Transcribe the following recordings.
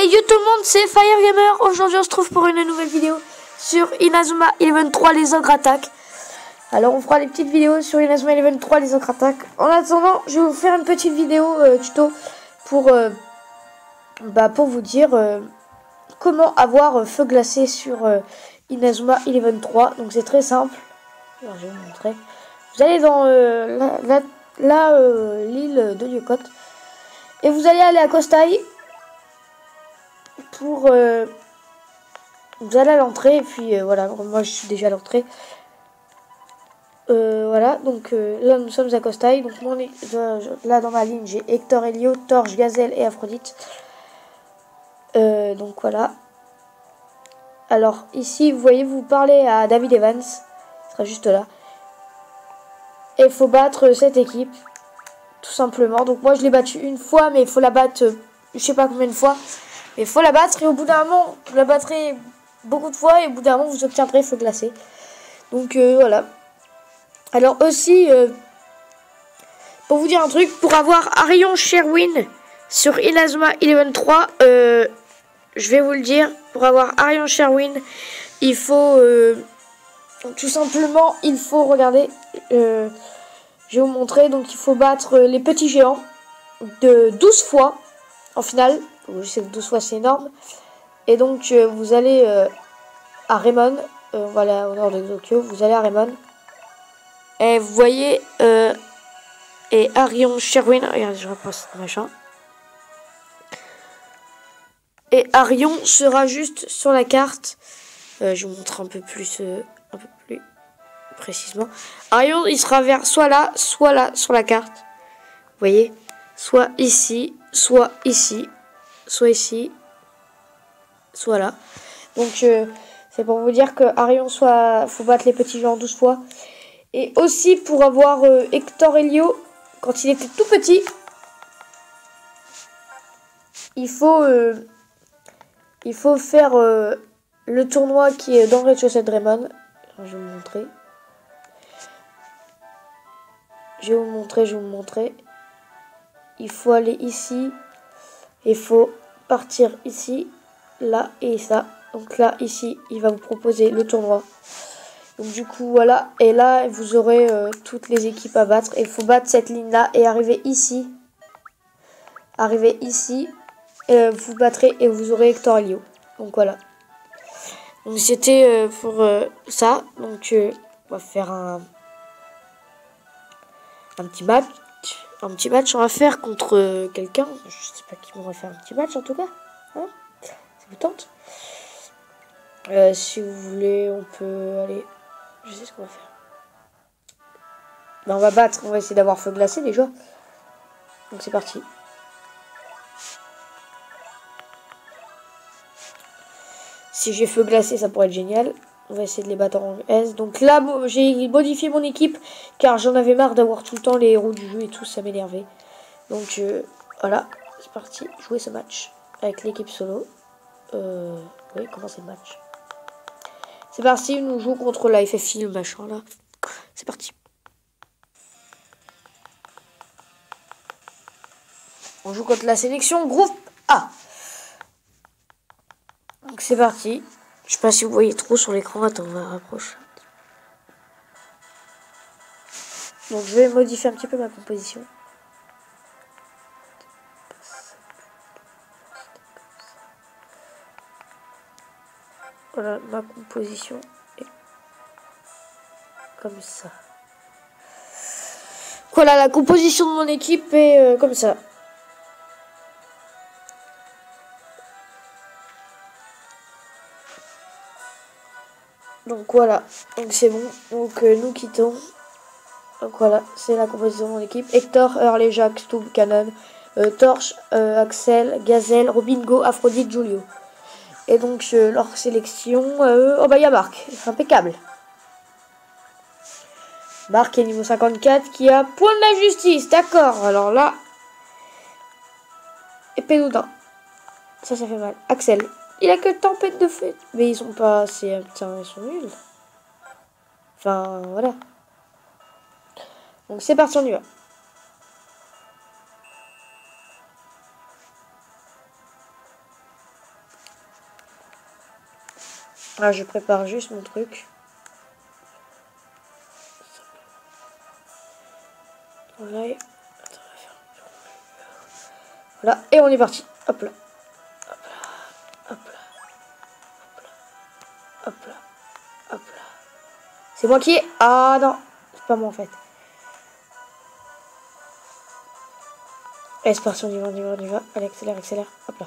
yo tout le monde, c'est Fire Gamer. Aujourd'hui on se trouve pour une nouvelle vidéo sur Inazuma Eleven 3 les ogres attaques. Alors on fera des petites vidéos sur Inazuma Eleven 3 les ogres attaques. En attendant, je vais vous faire une petite vidéo tuto pour vous dire comment avoir feu glacé sur Inazuma Eleven 3. Donc c'est très simple. Alors, je vais vous montrer. Vous allez dans l'île de Yokot et vous allez aller à Kostai. Vous allez à l'entrée et puis voilà, moi je suis déjà à l'entrée. Voilà, donc là nous sommes à Kostai. Donc là dans ma ligne j'ai Hector, Helio, Torche, Gazelle et Aphrodite. Donc voilà. Alors ici vous voyez, vous parlez à David Evans, il sera juste là. Et il faut battre cette équipe, tout simplement. Donc moi je l'ai battu une fois, mais il faut la battre, je sais pas combien de fois. Mais il faut la battre et au bout d'un moment, vous la battrez beaucoup de fois et au bout d'un moment, vous obtiendrez feu glacé. Donc voilà. Alors aussi, pour vous dire un truc, pour avoir Arion Sherwin sur Inazuma Eleven 3, je vais vous le dire, pour avoir Arion Sherwin, il faut, tout simplement, il faut, regarder, je vais vous montrer, donc il faut battre les petits géants de 12 fois en finale. Je sais que 12 fois c'est énorme. Et donc vous allez à Raymond, voilà, au nord de Tokyo, vous allez à Raymond. Et vous voyez, et Arion Sherwin, regardez, je repasse ce machin. Et Arion sera juste sur la carte. Je vous montre un peu plus précisément. Arion, il sera vers soit là sur la carte. Vous voyez, soit ici, soit ici, soit ici, soit là. Donc c'est pour vous dire que Arion faut battre les petits géants 12 fois. Et aussi pour avoir Hector Helio, quand il était tout petit, il faut faire le tournoi qui est dans le rez-de-chaussée de Raymond. Je vais vous montrer. Je vais vous montrer. Il faut aller ici. Il faut partir ici, là et ça. Donc là, ici, il va vous proposer le tournoi. Donc du coup, voilà. Et là, vous aurez toutes les équipes à battre. Et il faut battre cette ligne-là et arriver ici. Arriver ici. Vous battrez et vous aurez Hector Helio. Donc voilà. Donc c'était pour ça. Donc on va faire un petit match. Un petit match, on va faire contre quelqu'un. Je sais pas qui m'aurait fait un petit match en tout cas. Hein, ça vous tente? Si vous voulez, on peut aller. Je sais ce qu'on va faire. Ben, on va battre, on va essayer d'avoir feu glacé déjà. Donc c'est parti. Si j'ai feu glacé, ça pourrait être génial. On va essayer de les battre en S. Donc là, j'ai modifié mon équipe car j'en avais marre d'avoir tout le temps les héros du jeu et tout, ça m'énervait. Donc voilà, c'est parti. Jouer ce match avec l'équipe solo. Oui, commencer le match. C'est parti, nous jouons contre la FFI, le machin là. C'est parti. On joue contre la sélection groupe A. Donc c'est parti. Je sais pas si vous voyez trop sur l'écran. Attends, on va rapprocher. Donc je vais modifier un petit peu ma composition. Voilà, ma composition est comme ça. Voilà, la composition de mon équipe est comme ça. Donc voilà, donc c'est bon. Donc nous quittons. Donc voilà, c'est la composition de mon équipe. Hector, Hurley, Jack, Stub, Cannon, Torche, Axel, Gazelle, Robingo, Aphrodite, Julio. Et donc leur sélection, oh bah il y a Marc, impeccable. Marc est niveau 54 qui a point de la justice, d'accord. Alors là, épée d'Odin, ça fait mal. Axel, il a que tempête de feu, mais ils sont pas assez, putain, ils sont nuls. Enfin voilà. Donc c'est parti, on y va. Là, je prépare juste mon truc. Voilà. Voilà, et on est parti. Hop là. Hop là. Hop là. Hop là. Hop là. C'est moi qui ai... Ah non, c'est pas moi en fait. Allez, c'est parti, on y va, on y va, on y va. Allez, accélère, accélère. Hop là.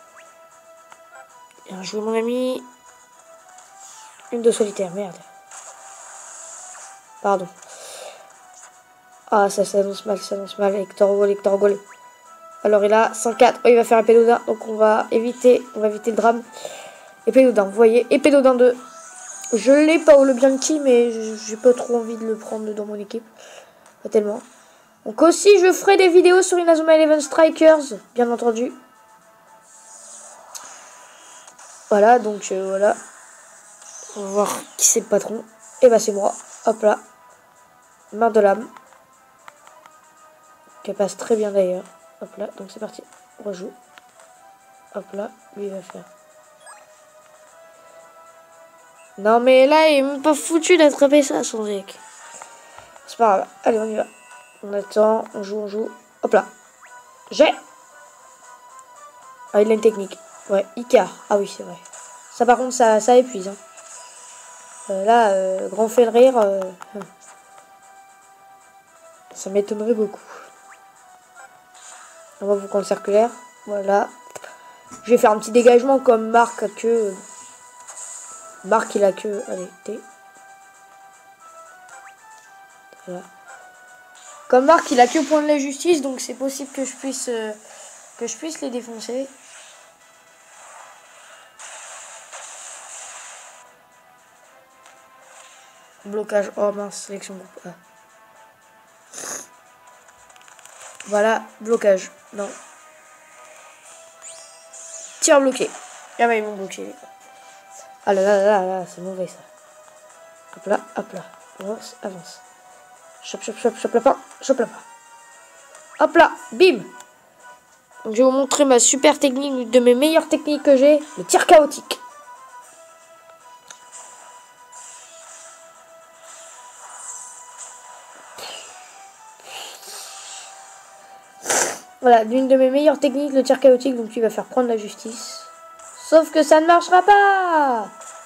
Bien joué, mon ami. Une de solitaire, merde. Pardon. Ah, ça s'annonce mal, ça s'annonce mal. Hector Gol, Hector Gol. Alors, il a 104. Oh, il va faire un Pédodin. Donc, on va éviter le drame. Et Pédodin, vous voyez. Et Pédodin 2. Je l'ai Paolo Bianchi, mais j'ai pas trop envie de le prendre dans mon équipe. Pas tellement. Donc, aussi, je ferai des vidéos sur Inazuma Eleven Strikers, bien entendu. Voilà, donc, voilà. On va voir qui c'est le patron. Et bah, c'est moi. Hop là. Main de l'âme. Qui passe très bien d'ailleurs. Hop là, donc c'est parti. On rejoue. Hop là, lui il va faire. Non mais là il est même pas foutu d'attraper ça son deck. C'est pas grave. Allez on y va. On attend, on joue, on joue. Hop là. J'ai. Ah il a une technique. Ouais, Icar. Ah oui c'est vrai. Ça par contre ça épuise. Hein. Là, grand fait le rire. Ça m'étonnerait beaucoup. On va vous prendre le circulaire. Voilà. Je vais faire un petit dégagement comme Marc a que... Marc il a que... Allez, T. Voilà. Comme Marc il a que point de la justice, donc c'est possible que je puisse les défoncer. Blocage. Oh mince, sélection groupe A. Voilà, blocage. Non. Tir bloqué. Ah bah ils m'ont bloqué les gars. Ah là là là là, c'est mauvais ça. Hop là, hop là. Avance, avance. Chope, chope, chope, chope la fin. Chope la fin. Hop là, bim. Donc je vais vous montrer ma super technique, une de mes meilleures techniques que j'ai, le tir chaotique. Voilà, l'une de mes meilleures techniques, le tir chaotique, donc il va faire prendre la justice. Sauf que ça ne marchera pas.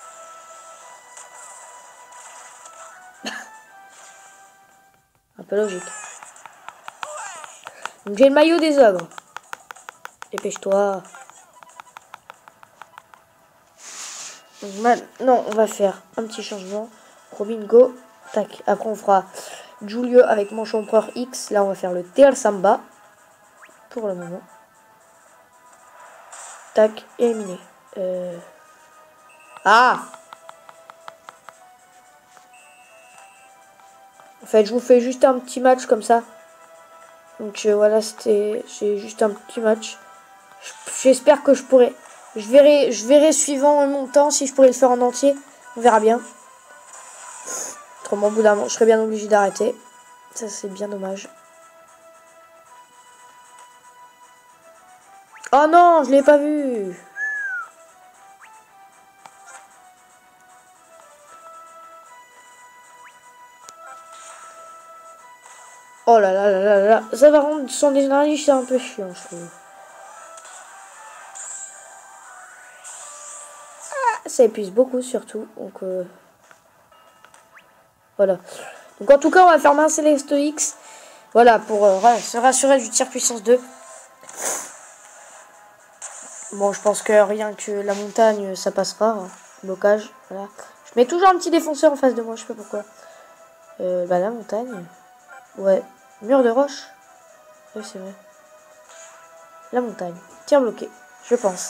Un peu logique. Donc j'ai le maillot des ogres. Dépêche-toi. Non, on va faire un petit changement. Robin, go. Tac. Après, on fera Julio avec manche empereur X. Là, on va faire le TL Samba. Pour le moment. Tac. Éliminé. Ah! En fait, je vous fais juste un petit match comme ça. Donc, voilà, c'est juste un petit match. J'espère que je pourrai... Je verrai suivant mon temps si je pourrais le faire en entier. On verra bien. Autrement, au bout d'un moment, je serais bien obligé d'arrêter. Ça, c'est bien dommage. Oh non, je l'ai pas vu. Oh là là là là là. Ça va rendre son énergie, c'est un peu chiant, je trouve. Ah, ça épuise beaucoup, surtout. Donc, voilà. Donc, en tout cas, on va faire main Céleste X. Voilà, pour se rassurer du tir puissance 2. Bon, je pense que rien que la montagne, ça passera. Hein. Blocage, voilà. Je mets toujours un petit défenseur en face de moi, je sais pas pourquoi. Bah, la montagne. Ouais. Mur de roche. Oui, c'est vrai. La montagne. Tir bloqué, je pense.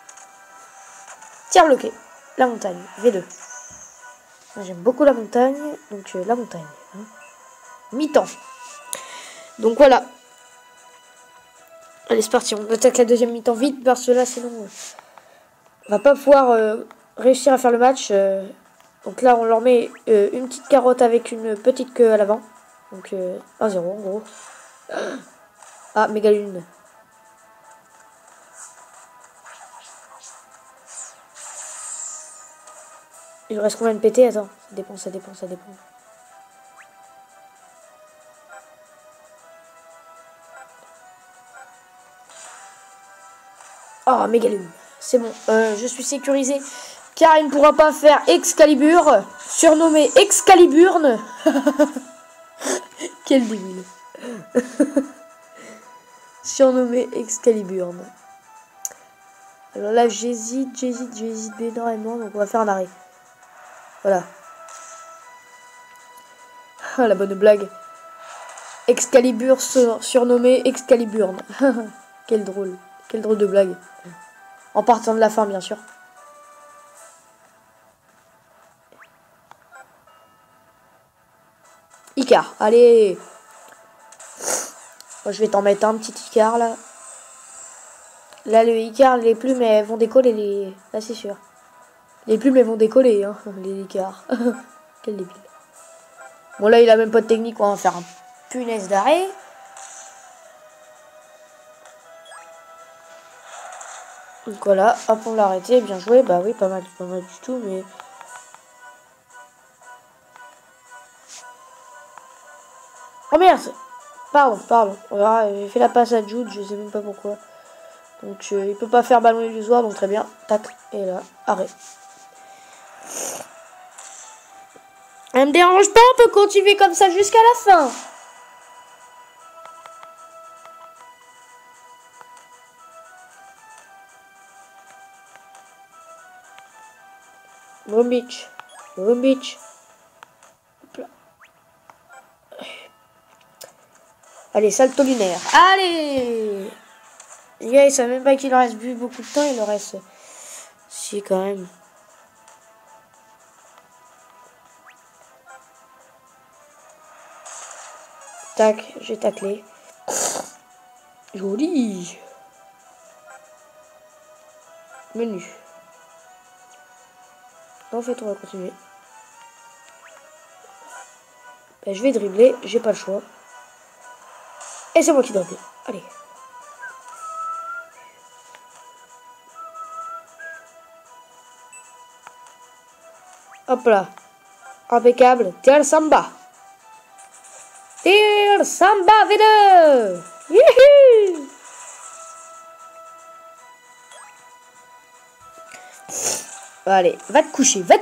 Tir bloqué. La montagne. V2. J'aime beaucoup la montagne. Donc, la montagne. Hein. Mi-temps. Donc, voilà. Allez, c'est parti. On attaque la deuxième mi-temps vite parce que là, sinon, on va pas pouvoir réussir à faire le match. Donc là, on leur met une petite carotte avec une petite queue à l'avant. Donc 1-0 en gros. Ah, méga lune. Il reste combien de PT? Attends, ça dépend, ça dépend, ça dépend. Oh, Mégalum. C'est bon, je suis sécurisé. Car il ne pourra pas faire Excalibur, surnommé Excaliburne. Quel débile. Surnommé Excaliburne. Alors là, j'hésite énormément, donc on va faire un arrêt. Voilà. Ah, la bonne blague. Excalibur surnommé Excaliburne. Quel drôle de blague. En partant de la fin, bien sûr. Icar, allez. Moi, je vais t'en mettre un petit Icar, là. Là, le Icar, les plumes, elles vont décoller. Là, c'est sûr. Les plumes, elles vont décoller, hein, les Icars. Quel débile. Bon, là, il a même pas de technique. On va faire un punaise d'arrêt. Donc voilà, hop, on l'a arrêté. Bien joué. Bah oui, pas mal du tout, mais... Oh merde! Pardon. Voilà, j'ai fait la passe à Jude, je sais même pas pourquoi. Donc il peut pas faire ballon illusoire, donc très bien. Tac, et là, arrêt. Elle me dérange pas, on peut continuer comme ça jusqu'à la fin. Boom beach. Hop là. Allez, salto lunaire. Allez! Les gars, ils savent même pas qu'il leur reste plus beaucoup de temps, il leur reste... Si, quand même. Tac, j'ai taclé. Joli. Menu. En fait, on va continuer. Ben, je vais dribbler, j'ai pas le choix. Et c'est moi qui dribble. Allez. Hop là. Impeccable. Tire Samba. Tire Samba V2. Youhou. Allez, va te coucher. Là,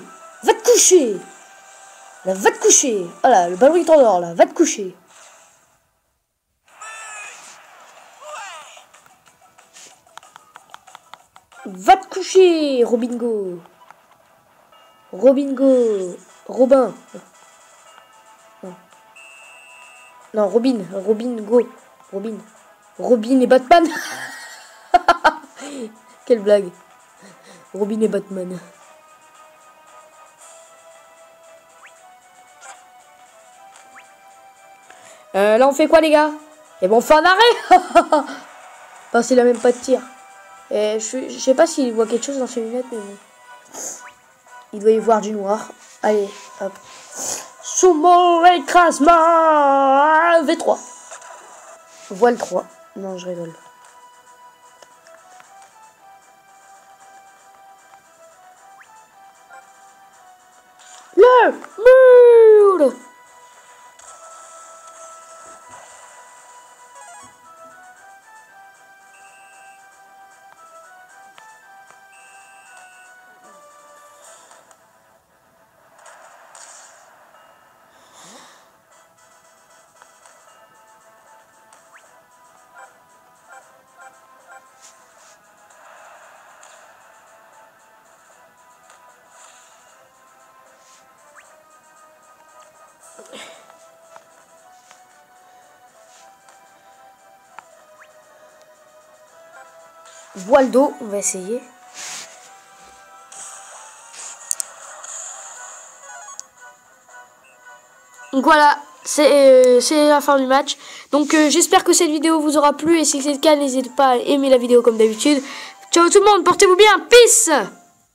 va te coucher. Voilà, le ballon il t'endort là. Va te coucher. Va te coucher, Robin. Non, Robin et Batman. Quelle blague. Robin et Batman. Là on fait quoi les gars? Et bon, on fait un arrêt. Parce qu'il a même pas de tir. Et je sais pas s'il voit quelque chose dans ses lunettes, mais bon. Il doit y voir du noir. Allez, hop. Sumo écrasement V3. Voile 3. Non, je rigole. Le mur. Voile d'eau, on va essayer. Donc voilà, c'est la fin du match. Donc j'espère que cette vidéo vous aura plu. Et si c'est le cas, n'hésitez pas à aimer la vidéo comme d'habitude. Ciao tout le monde, portez-vous bien, peace!